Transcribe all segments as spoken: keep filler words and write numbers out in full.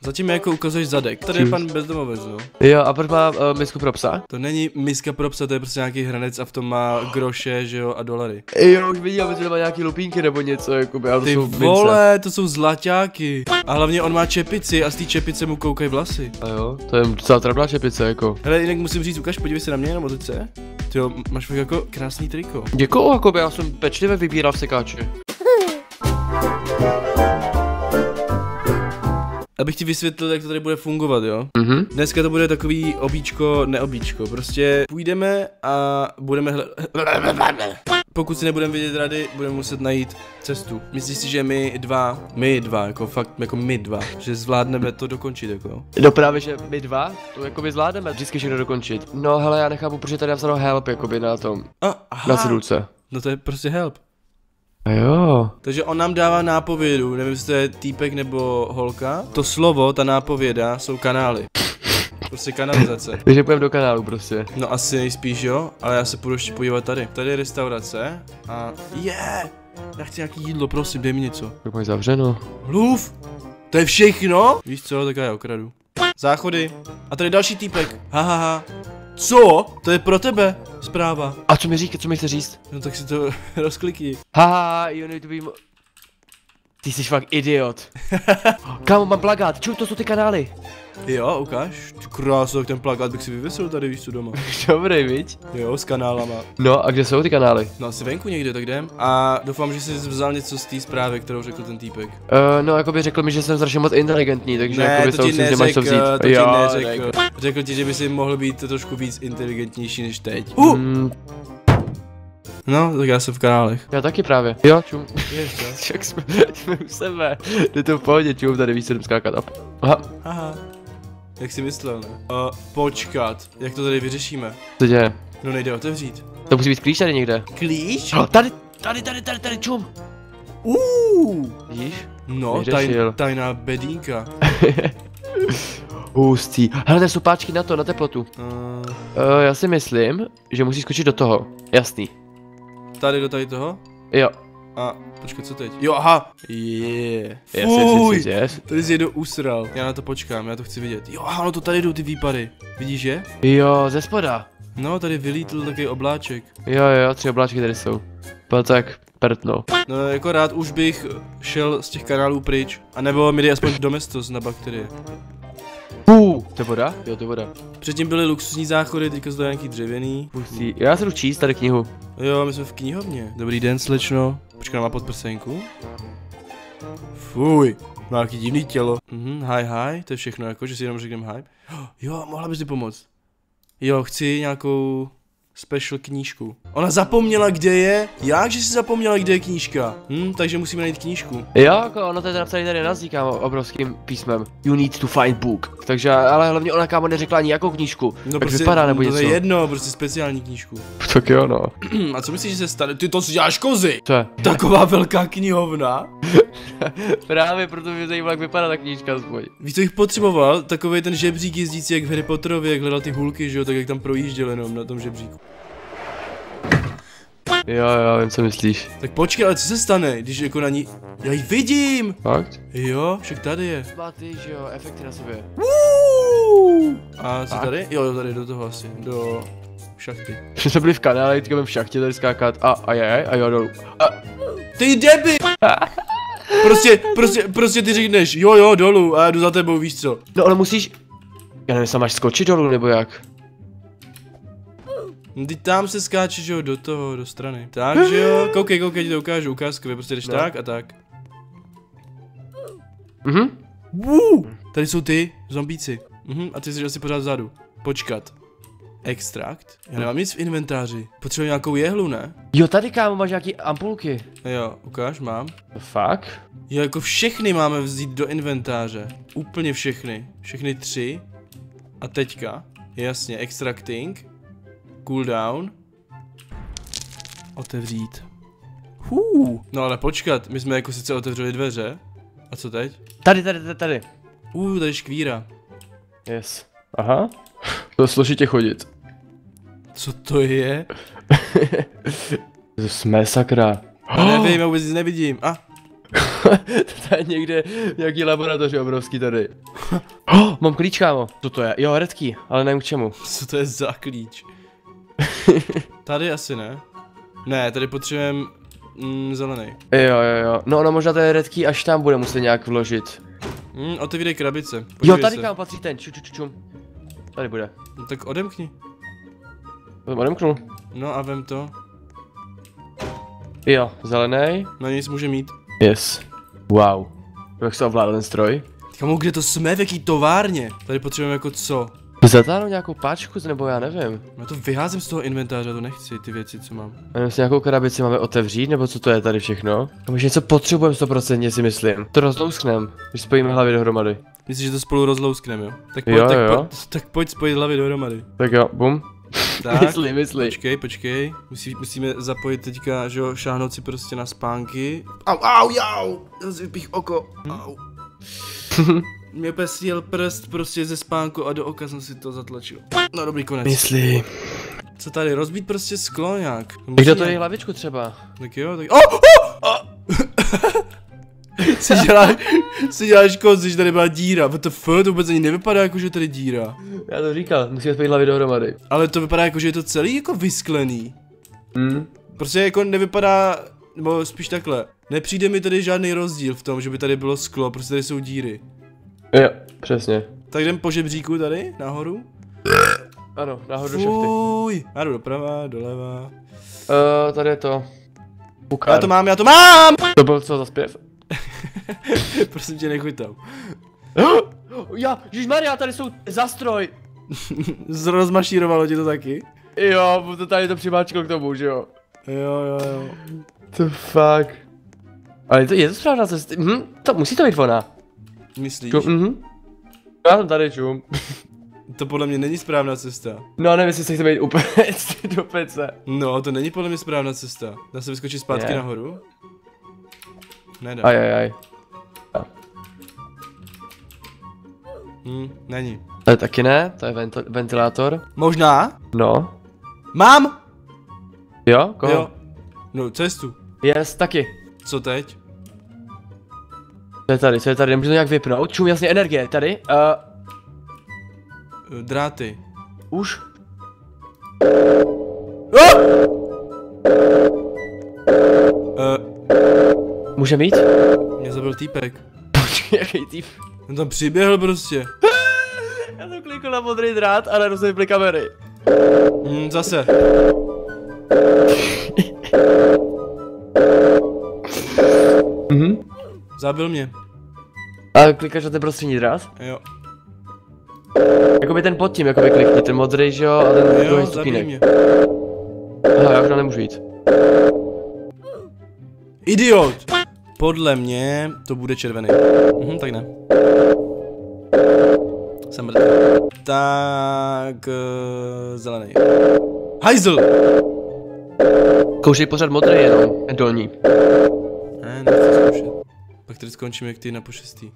Zatím jako ukazuješ zadek. Tady je pan bezdomovec, no. Jo, a proč má uh, misku pro psa? To není miska pro psa, to je prostě nějaký hranec a v tom má groše, že jo, a dolary. Jo, už vidím, že má nějaký lupínky nebo něco, jakoby, ale to Ty jsou vole, mince. to jsou zlaťáky. A hlavně on má čepici a z té čepice mu koukají vlasy. A jo, to je docela trapná čepice, jako. Hele, jinak musím říct, ukaž, podívej se na mě na motice. Ty jo, máš fakt jako krásný triko. Děkuju, jakoby, já jsem pečlivě vybíral v sekáči. Abych ti vysvětlil, jak to tady bude fungovat, jo? Mhm. Dneska to bude takový obíčko, neobíčko. Prostě půjdeme a budeme hle... Pokud si nebudeme vědět rady, budeme muset najít cestu. Myslíš si, že my dva, my dva, jako fakt, jako my dva, že zvládneme to dokončit, jako? No právě, že my dva to jakoby zvládneme vždycky všechno dokončit. No hele, já nechápu, protože tady napsáno help, jakoby na tom, A, aha. na cedulce. No to je prostě help. A jo. Takže on nám dává nápovědu, nevím, jestli to je týpek nebo holka. To slovo, ta nápověda, jsou kanály. Prostě kanalizace. Takže půjdeme do kanálu prostě. No asi nejspíš jo, ale já se půjdu ještě podívat tady. Tady je restaurace a je. Yeah! Já chci nějaký jídlo, prosím, dej mi něco. Tak mají zavřeno. Mluv! To je všechno? Víš co, tak já okradu. Záchody. A tady další týpek. Hahaha. Ha, ha. Co? To je pro tebe zpráva. A co mi říká, co mi chce říct? No tak si to rozklikni. Haha, jo, no to vím. Ty jsi fakt idiot. Kámo, mám plakát, čuj, to jsou ty kanály. Jo, ukáž. Ty krásu, tak ten plakát bych si vyvěsil tady, víš co, doma. Dobrý, viď? Jo, s kanálama. No a kde jsou ty kanály? No asi venku někde, tak jdem. A doufám, že jsi vzal něco z té zprávy, kterou řekl ten týpek. Uh, no, jakoby řekl mi, že jsem strašně moc inteligentní, takže Ne, jakoby to ti si, že máš to vzít. neřekl, to ti Jo, neřekl. Řekl ti, že by si mohl být trošku víc inteligentnější než teď. Uh! Mm, No, tak já jsem v kanálech. já taky právě. Jo, čum. Ještě. Jak jsme, jsme u sebe. Jde to v pohodě, čum, tady víc se jdem skákat. Up. Aha, Aha. Jak jsi myslel, ne? Uh, počkat, jak to tady vyřešíme? co děje? No nejde otevřít. To musí být klíč tady někde. Klíč? Oh, tady, tady, tady, tady, tady, čum. Uh! Vidíš? No, taj, Vyřešil. tajná bedínka. Hustý. Hele, tady jsou páčky na to, na teplotu. Uh, Uh, já si myslím, že musíš skočit do toho. Jasný. tady do tady toho? Jo. A počkej, co teď? Jo, aha! Yeah. Yes, Fuj! yes, yes, yes. Tady si jednou usral. Já na to počkám, já to chci vidět. Jo, aha, no to tady jdou ty výpady. Vidíš je? Jo, ze spoda. No, tady vylítl takový obláček. Jo, jo, tři obláčky tady jsou. Byl tak pertno. No, jako rád už bych šel z těch kanálů pryč. A nebo mi dej aspoň domestos na bakterie. Uh, to je voda? Jo, to je voda. Předtím byly luxusní záchody, teďka jsou to nějaký dřevěný. Pustí. Já se jdu číst tady knihu. Jo, my jsme v knihovně. Dobrý den, slečno. Počkej, má podprsenku. Fuj, má nějaký divný tělo. Mhm, hi, hi, to je všechno, jako, že si jenom řekneme hi. Jo, mohla bys mi pomoct. Jo, chci nějakou special knížku. Ona zapomněla, kde je. Jak, že si zapomněla, kde je knížka? Hm, takže musíme najít knížku. Jo, jako ono to je napsané tady na zdi, kámo, obrovským písmem. You need to find book. Takže, ale hlavně ona, kámo, neřekla ani jakou knížku. No Jak prostě, vypadá nebo to něco. je jedno, prostě speciální knížku. Tak jo, no. A co myslíš, že se stane? Ty to si děláš kozy! Co je? Taková velká knihovna. Právě proto mě zajímalo, jak vypadá ta knížka aspoň. Víš, co jich potřeboval? Takový ten žebřík jezdící jak v Harry Potterovi, jak hledal ty hulky, že jo, tak jak tam projížděl jenom na tom žebříku. Jo, jo, vím, co myslíš. Tak počkej, ale co se stane, když jako na ní... Já ji vidím! Fakt? Jo, však tady je. Má ty, že jo, efekty na sobě. Uuu. A co Tak. tady? Jo, tady do toho asi, do šachty. Že jsme byli v kanále, teďka budeme v šachtě tady skákat a, a je, a jo, dolů. A, Ty debi! Prostě, prostě, prostě ty řekneš, jo, jo, dolů a já jdu za tebou, víš co? no ale musíš, já nevím, sam máš skočit dolů, nebo jak? No, ty tam se skáče, že jo, do toho, do strany. Takže jo, koukej, koukej, ti to ukážu, ukázkově, prostě jdeš No. tak a tak. Mhm. Woo! Tady jsou ty, zombíci. Mhm, a ty jsi asi pořád vzadu. Počkat. Extrakt? Já nemám nic v inventáři. Potřebuji nějakou jehlu, ne? Jo, tady, kámo, máš nějaký ampulky. Jo, ukáž, mám. Fakt? Jo, jako všechny máme vzít do inventáře. Úplně všechny. Všechny tři. A teďka. Jasně, extracting. Cooldown. Otevřít. Hů. No ale počkat, my jsme jako sice otevřeli dveře. A co teď? Tady, tady, tady, tady. Uh, tady je škvíra. Yes. Aha. To složitě chodit. Co to je? To jsme sakra. Já nevím, já vůbec nic nevidím. A. To je někde nějaký laboratoř obrovský tady. Oh, mám klíč, kámo. Co to je? Jo, red key, ale nevím k čemu. Co to je za klíč? Tady asi ne. Ne, tady potřebujeme mm, zelený. Jo, jo, jo. No, no možná to je red key, až tam bude muset nějak vložit. Mm, otevírej krabice. Jo, Podívej tady se. kam patří ten, ču, ču, ču, ču. Tady bude. No, tak odemkni. To jsem odemknul. No a vem to. Jo, zelený. Na něj může mít. Yes. Wow. Jak se ovládl ten stroj? Kamu, kde to jsme, v jaký továrně? Tady potřebujeme jako co? Zatáhnout nějakou páčku, nebo já nevím. Já to vyházím z toho inventáře, to nechci, ty věci, co mám. A nevím, jestli nějakou krabici máme otevřít, nebo co to je tady všechno? A možná něco potřebujeme sto procent, si myslím. To rozlousknem, když spojíme hlavy dohromady. Myslíš, že to spolu rozlouskneme, jo? Tak pojď, Jo, tak, jo. pojď, tak pojď spojit hlavy dohromady. Tak jo, bum. Tak, Mysli, mysli. počkej, počkej. Musí, musíme zapojit teďka, že jo, šáhnout si prostě na spánky. Au, au, jau! Zase vypích oko. Au. Mě úplně sjel prst prostě ze spánku a do oka jsem si to zatlačil. No dobrý, konec. Mysli. Co tady, rozbít prostě sklo nějak. Kdo to je hlavičku třeba? Tak jo, tak... Oh, oh, oh. si děláš, si děláš koc, že tady byla díra, what the fuck, to vůbec ani nevypadá jako, že tady díra. Já to říkal, musíme spojit hlavy dohromady. Ale to vypadá jako, že je to celý jako vysklený. Hmm. Prostě jako nevypadá, nebo spíš takhle. Nepřijde mi tady žádný rozdíl v tom, že by tady bylo sklo, prostě tady jsou díry. Jo, přesně. Tak jdem po žebříku tady, nahoru. Ano, nahoru do šachty. Fuj, já jdu doprava, doleva. Uh, tady je to. Pukár. Já to mám, já to mám! To byl co za zpěv? Prosím tě, nechuť tam. Já, ježišmarja, tady jsou zastroj. Zrozmašírovalo tě to taky? Jo, to tady to přimáčklo k tomu, že jo? Jo, jo, jo. To fuck. Ale to je to správná cesta. Hm, to musí to být ona. Myslíš? Čum, mhm. Já jsem tady čum. To podle mě není správná cesta. No nevím, jestli se chce být úplně do pece. No, to není podle mě správná cesta. Dá se vyskočit zpátky Je. nahoru? Nedá. Ajajaj. Hm, není. To je taky ne, to je vento- ventilátor. Možná? No. Mám! Jo, koho? Jo. No, cestu. Yes, taky. Co teď? Co je tady, co je tady, nemůžu to nějak vypnout? Čum, jasně, energie, tady. Uh, Eh, Dráty. už. Oh! Uh, Může mít? mě zabil týpek. Počkej, jaký typ. On tam přiběhl prostě. Já jsem klikl na modrý drát, ale rozeply kamery. Hm, zase. Mhm. Zabil mě. A klikáš na ten prostřední drát? Jo. Jakoby ten pod tím, jakoby klikni, ten modrý, že jo, a ten druhý Jo, zabij stupínek. mě. Aha, já už tam nemůžu jít. Idiot! Podle mě to bude červený. Mhm, tak ne. Jsem mrtvý. Tak... Uh, zelený. Hajzl! Koušej pořád modrý jenom, dolní. Ne, nechci zkoušet. Pak tady skončím jak ty na pošestý.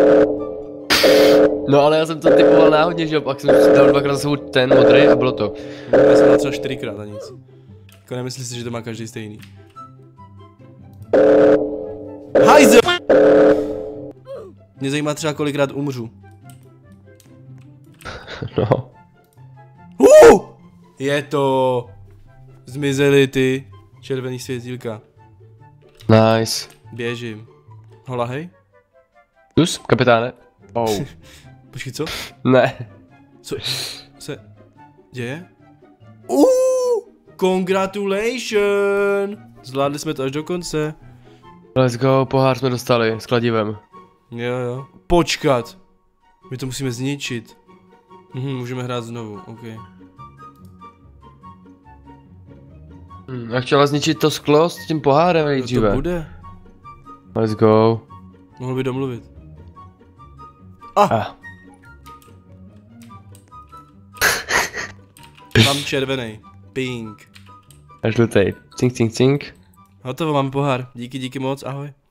No ale já jsem to typoval náhodně, že jo, pak jsem si dal dvakrát za sebou ten modrý a bylo to. No, já jsem dal třeba čtyřikrát a nic. Jako nemyslí si, že to má každý stejný. Hajzl! Mě zajímá třeba kolikrát umřu. No. Uh! Je to... Zmizely ty červený světílka. Nice. Běžím. Hola, hej? Tus, kapitáne. Oh. Počkej, co? Ne. Co se děje? Uh! Congratulation! Zvládli jsme to až do konce. Let's go, pohár jsme dostali s kladivem. Jo, jo. Počkat. My to musíme zničit. Mhm, můžeme hrát znovu, ok. Hm, já chtěla zničit to sklo s tím pohárem No nejdříve. to bude. Let's go. Mohl by domluvit. Ah! Ah. Mám červený. Pink. A žlutej. Cink, cink, cink. Hotovo, máme pohár. Díky, díky moc, ahoj.